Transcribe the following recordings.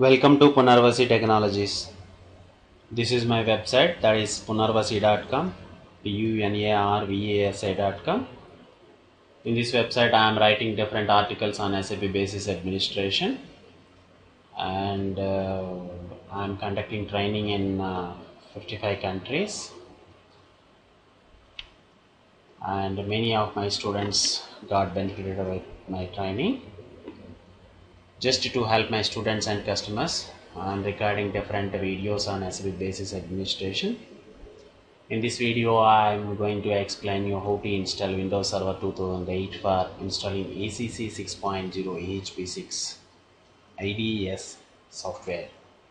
Welcome to Punarvasi Technologies. This is my website, that is punarvasi.com, punarvasi.com. In this website I am writing different articles on SAP Basis Administration, and I am conducting training in 55 countries, and many of my students got benefited with my training. Just to help my students and customers, I am recording different videos on SAP Basis Administration. In this video, I am going to explain you how to install Windows Server 2008 for installing ACC 6.0 AHP6 IDES software.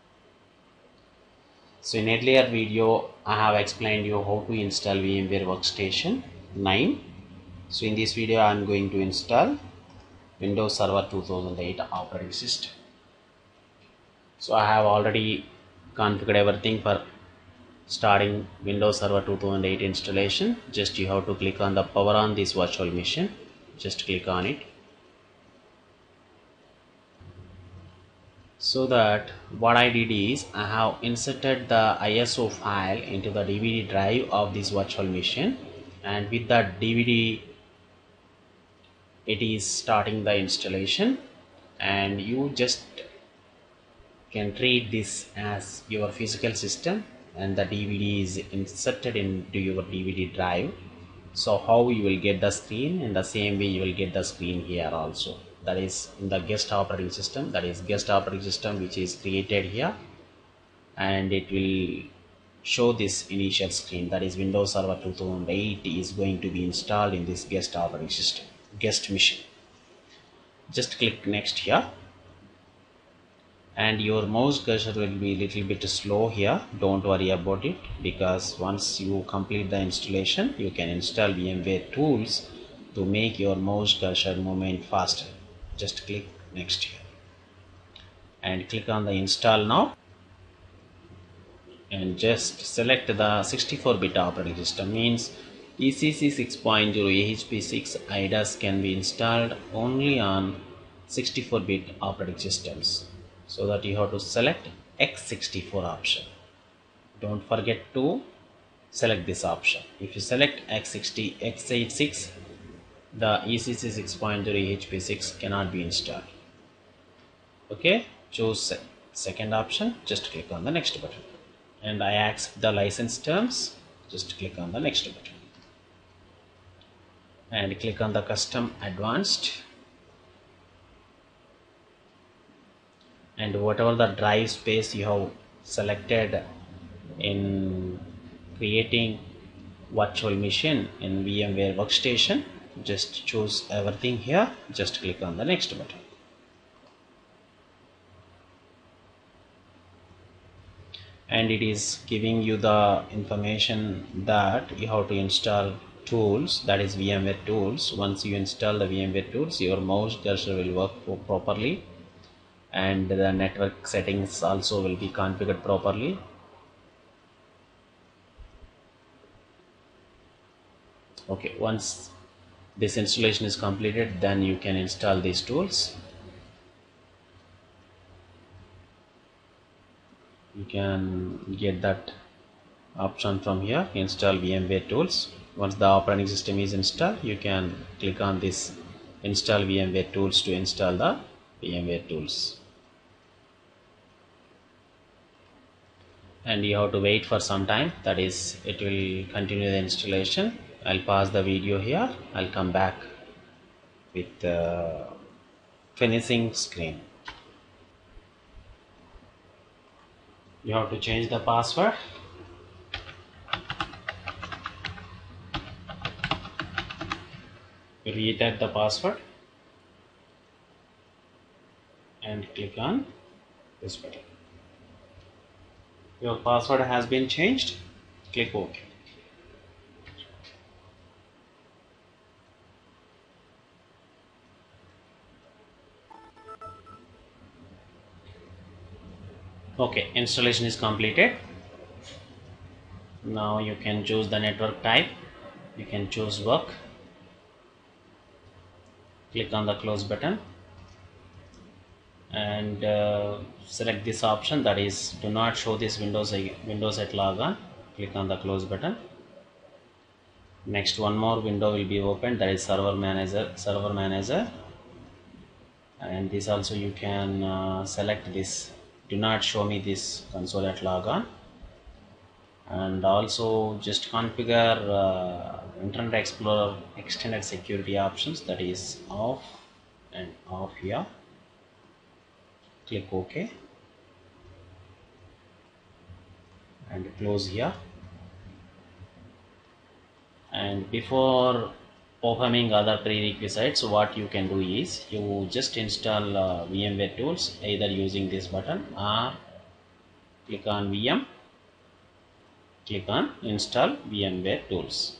So in earlier video, I have explained you how to install VMware Workstation 9. So in this video, I am going to install Windows Server 2008 operating system. So I have already configured everything for starting Windows Server 2008 installation. Just you have to click on the power on this virtual machine. Just click on it. So that what I did is I have inserted the ISO file into the DVD drive of this virtual machine, and with that DVD it is starting the installation, and you just can treat this as your physical system and the DVD is inserted into your DVD drive. So how you will get the screen, in the same way you will get the screen here also, that is in the guest operating system, that is guest operating system which is created here, and it will show this initial screen, that is Windows Server 2008 is going to be installed in this guest operating system, guest machine. Just click next here, and your mouse cursor will be a little bit slow here. Don't worry about it, because once you complete the installation you can install VMware tools to make your mouse cursor movement faster. Just click next here and click on the install now, and just select the 64-bit operating system. Means ECC 6.0 AHP6 IDES can be installed only on 64-bit operating systems. So that you have to select x64 option. Don't forget to select this option. If you select x86, the ECC 6.0 AHP6 cannot be installed. Okay, choose second option. Just click on the next button, and I accept the license terms. Just click on the next button and click on the custom advanced, and whatever the drive space you have selected in creating virtual machine in VMware Workstation, just choose everything here. Just click on the next button, and it is giving you the information that you have to install tools, that is VMware tools. Once you install the VMware tools, your mouse cursor will work properly, and the network settings also will be configured properly. Okay, once this installation is completed, then you can install these tools. You can get that option from here, install VMware tools. Once the operating system is installed, you can click on this install VMware tools to install the VMware tools. And you have to wait for some time, that is it will continue the installation. I'll pause the video here. I'll come back with the finishing screen. You have to change the password. Retype the password and click on this button. Your password has been changed. Click OK. Okay, installation is completed. Now you can choose the network type. You can choose work. Click on the close button and select this option, that is do not show this Windows at logon. Click on the close button. Next, one more window will be opened, that is server manager, and this also you can select this, do not show me this console at logon, and also just configure Internet Explorer extended security options, that is off and off here. Click OK and close here. And before performing other prerequisites, what you can do is you just install VMware tools, either using this button or click on VM, click on install VMware tools.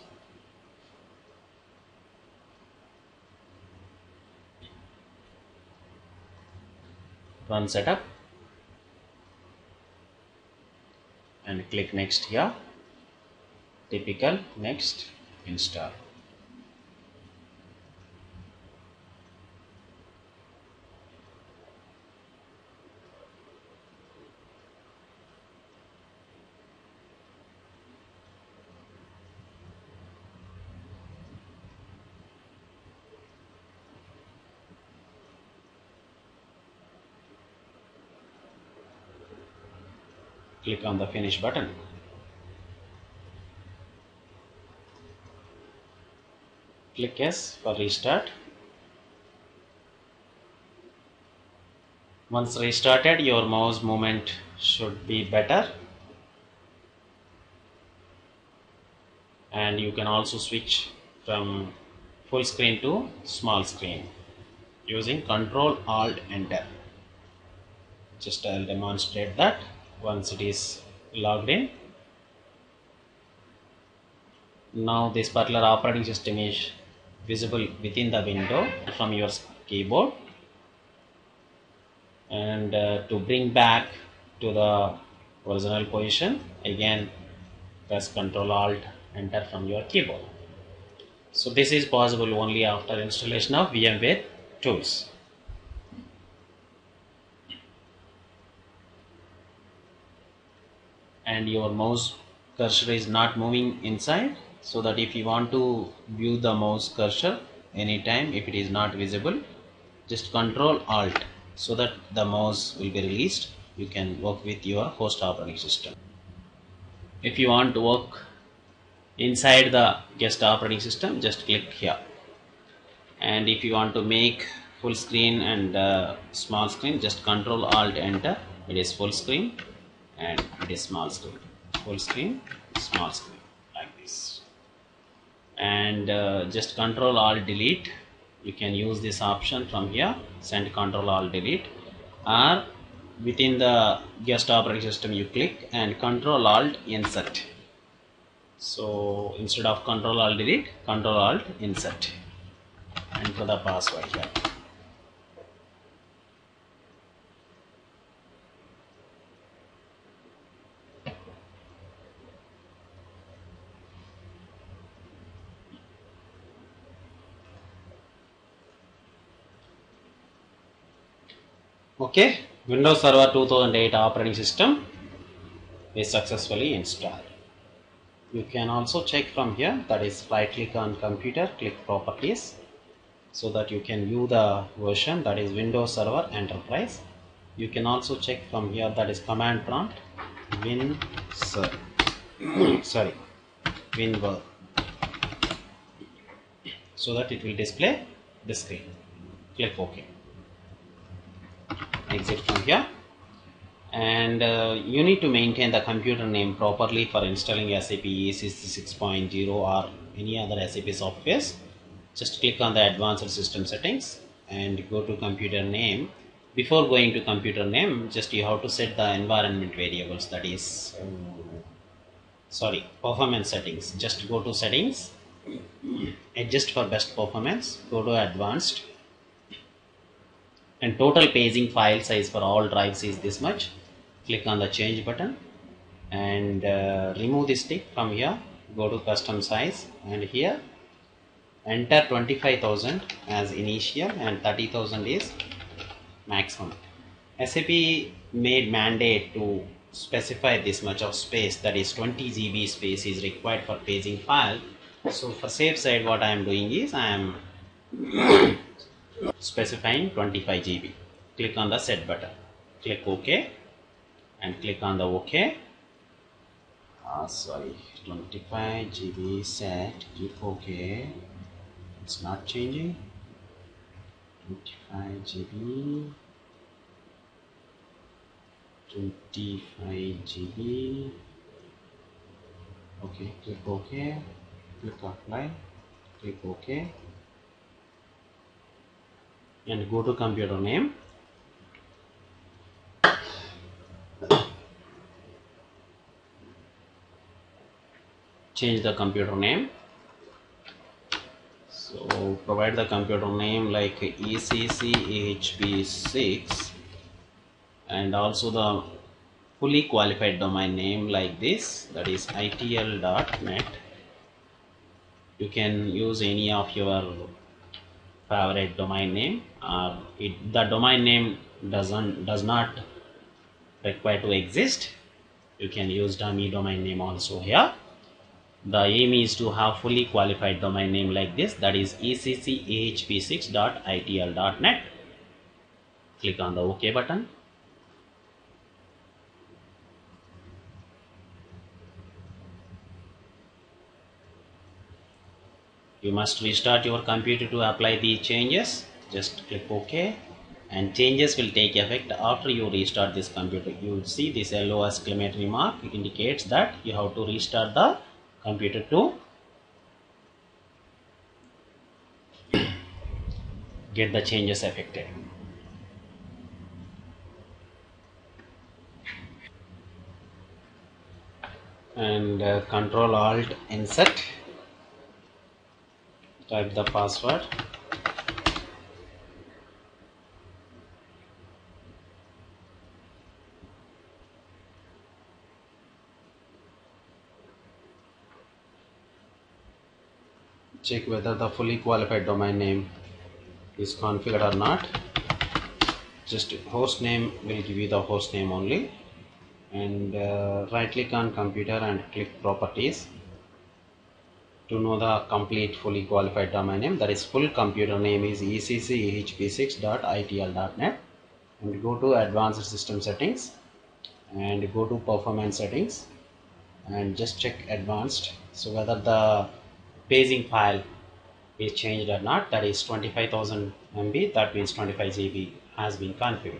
Run setup and click next here. Typical, next, install. Click on the finish button. Click yes for restart. Once restarted, your mouse movement should be better, and you can also switch from full screen to small screen using Control Alt Enter. Just I'll demonstrate that once it is logged in. Now this particular operating system is visible within the window from your keyboard, and to bring back to the original position, again press Control Alt Enter from your keyboard. So this is possible only after installation of VMware tools. And your mouse cursor is not moving inside, so that if you want to view the mouse cursor anytime, if it is not visible, just Control Alt, so that the mouse will be released. You can work with your host operating system. If you want to work inside the guest operating system, just click here. And if you want to make full screen and small screen, just Control Alt Enter. It is full screen and it is small screen. Full screen, small screen, like this. And just Control Alt Delete. You can use this option from here. Send Control Alt Delete, or within the guest operating system you click and Control Alt Insert. So instead of Control Alt Delete, Control Alt Insert. Enter the password here. Okay, Windows Server 2008 operating system is successfully installed. You can also check from here, that is right click on computer, click properties, so that you can view the version, that is Windows Server Enterprise. You can also check from here, that is command prompt WinSer WinVer, so that it will display the screen. Click OK. Exit from here, and you need to maintain the computer name properly for installing SAP ECC 6.0 or any other SAP softwares. Just click on the advanced system settings and go to computer name. Before going to computer name, just you have to set the environment variables, that is performance settings. Just go to settings, adjust for best performance, go to advanced, and total paging file size for all drives is this much. Click on the change button and remove the stick from here. Go to custom size, and here enter 25,000 as initial and 30,000 is maximum. SAP made mandate to specify this much of space, that is 20 GB space is required for paging file. So for safe side, what I am doing is I am specifying 25 GB. Click on the set button, click OK and click on the OK. Sorry, 25 GB set, click OK. It's not changing. 25 GB, 25 GB. Okay, click OK, click apply, click OK, and go to computer name. Change the computer name. So provide the computer name like ECC-AHP6 and also the fully qualified domain name like this, that is itl.net. You can use any of your favorite domain name. The domain name does not require to exist. You can use dummy domain name also here. The aim is to have fully qualified domain name like this, that is ECC-AHP6.itl.net. Click on the OK button. You must restart your computer to apply the changes. Just click OK, and changes will take effect after you restart this computer. You will see this yellow exclamatory mark. It indicates that you have to restart the computer to get the changes affected. And Control Alt Insert, type the password. Check whether the fully qualified domain name is configured or not. Just host name will give you the host name only, and right click on computer and click properties to know the complete fully qualified domain name. That is full computer name is ECC-AHP6.itl.net, and go to advanced system settings and go to performance settings and just check advanced, so whether the paging file is changed or not. That is 25,000 MB, that means 25 GB has been configured.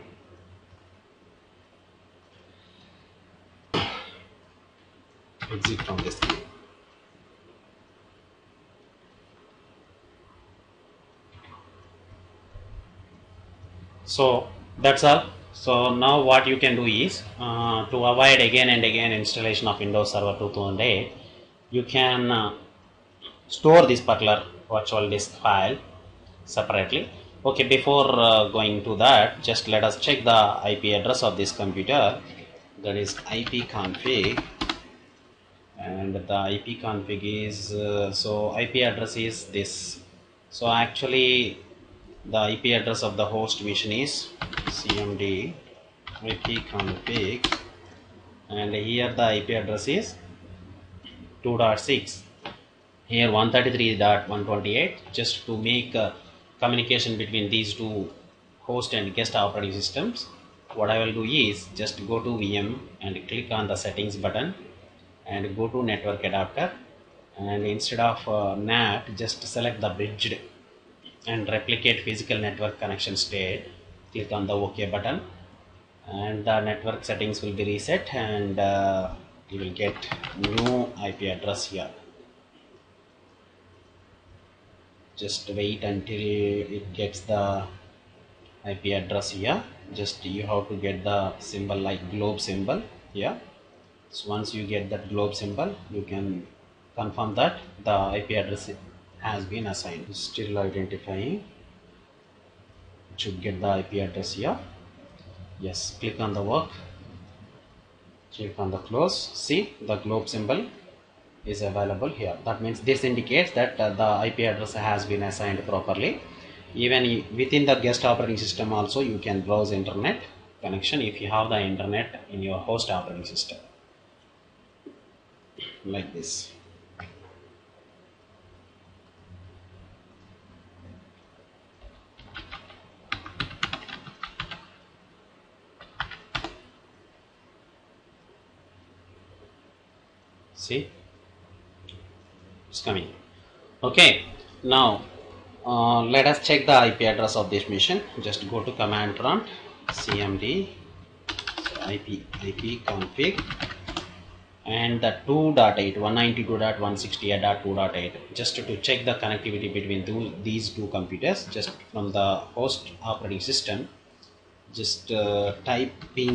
Exit from this screen. So that's all. So now what you can do is to avoid again and again installation of Windows Server 2008, you can store this particular virtual disk file separately. Okay, before going to that, just let us check the IP address of this computer. That is ipconfig, and the ipconfig is so IP address is this. So actually the IP address of the host machine is cmd ipconfig, and here the IP address is 2.6. Here 133.128. Just to make communication between these two host and guest operating systems, what I will do is just go to VM and click on the settings button and go to network adapter, and instead of NAT, just select the bridged and replicate physical network connection state. Click on the OK button, and the network settings will be reset, and you will get new IP address here. Just wait until it gets the IP address here. Just you have to get the symbol like globe symbol here. So once you get that globe symbol, you can confirm that the IP address has been assigned. Still identifying. It should get the IP address here. Yes, click on the work, click on the close. See, the globe symbol is available here. That means this indicates that the IP address has been assigned properly. Even within the guest operating system also you can browse internet connection if you have the internet in your host operating system, like this. See, it's coming. Okay, now let us check the IP address of this machine. Just go to command prompt, cmd IP config, and the 2.8 192.168.2.8, just to check the connectivity between these two computers. Just from the host operating system, just type ping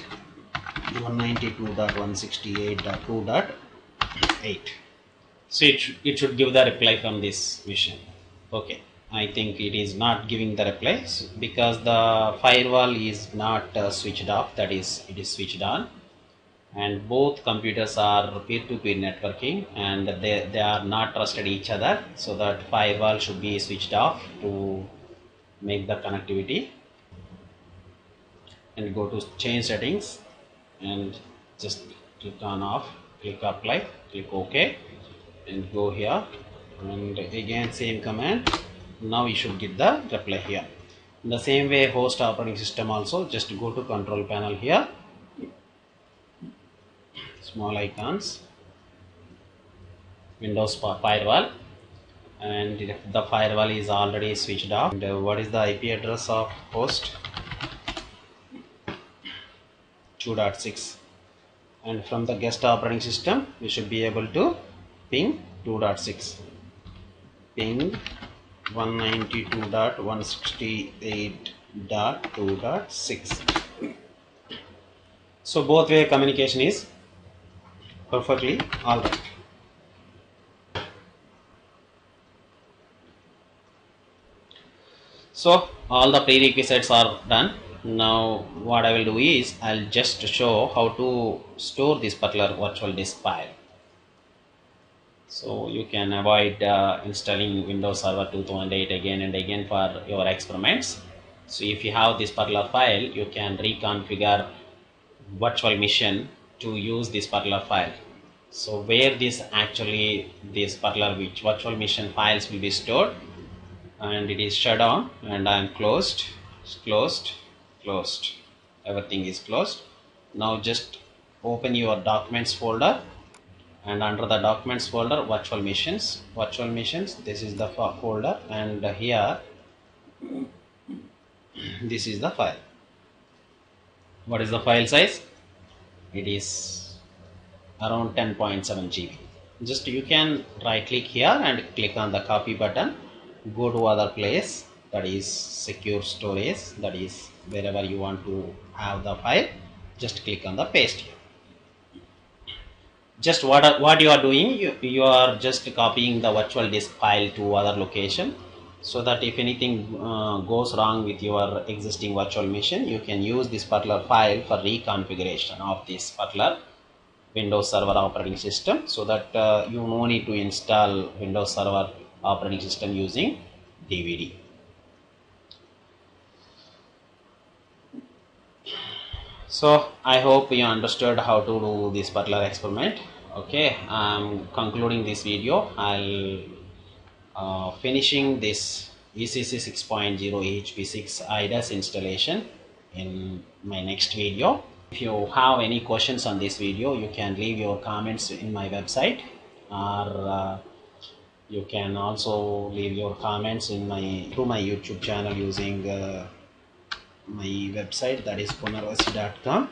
192.168.2.8. So it should give the reply from this machine. Okay, I think it is not giving the reply because the firewall is not switched off, that is, it is switched on, and both computers are peer-to-peer networking and they are not trusted each other, so that firewall should be switched off to make the connectivity. And go to change settings and just click on off, click apply, click OK, and go here, and again same command. Now you should get the reply here. In the same way, host operating system also, just go to control panel here, small icons, Windows firewall, and the firewall is already switched off. And what is the IP address of host? 2.6, and from the guest operating system we should be able to ping 2.6, ping 192.168.2.6. so both way communication is perfectly alright. So all the prerequisites are done. Now what I will do is I'll just show how to store this particular virtual disk file, so you can avoid installing Windows Server 2008 again and again for your experiments. So if you have this particular file, you can reconfigure virtual machine to use this particular file. So where this particular virtual machine files will be stored, and it is shut down, and I am closed, everything is closed. Now just open your documents folder, and under the documents folder, virtual machines, this is the folder, and here this is the file. What is the file size? It is around 10.7 GB. Just you can right click here and click on the copy button, go to other place, that is secure storage, that is wherever you want to have the file, just click on the paste here. Just what you are doing, you are just copying the virtual disk file to other location, so that if anything goes wrong with your existing virtual machine, you can use this particular file for reconfiguration of this particular Windows Server operating system, so that you no need to install Windows Server operating system using DVD. So I hope you understood how to do this particular experiment. Okay, I'm concluding this video. I'll finishing this ECC 6.0 HP6 IDAS installation in my next video. If you have any questions on this video, you can leave your comments in my website, or you can also leave your comments in through my YouTube channel using my website, that is punarvasi.com.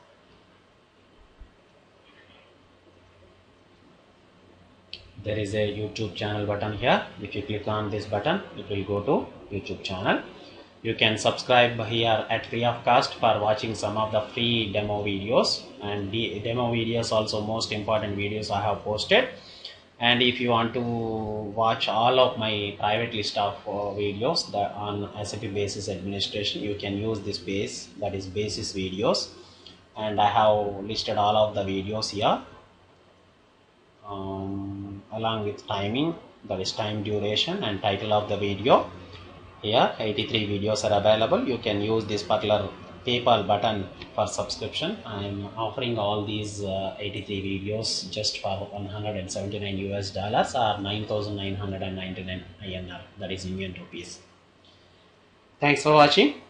There is a YouTube channel button here. If you click on this button, it will go to YouTube channel. You can subscribe here at free of cost for watching some of the free demo videos, and the demo videos also most important videos I have posted. And if you want to watch all of my private list of videos that on SAP Basis Administration, you can use this base, that is Basis videos, and I have listed all of the videos here along with timing, that is time duration and title of the video. Here 83 videos are available. You can use this particular PayPal button for subscription. I'm offering all these 83 videos just for 179 US dollars or 9,999 INR, that is Indian rupees. Thanks for watching.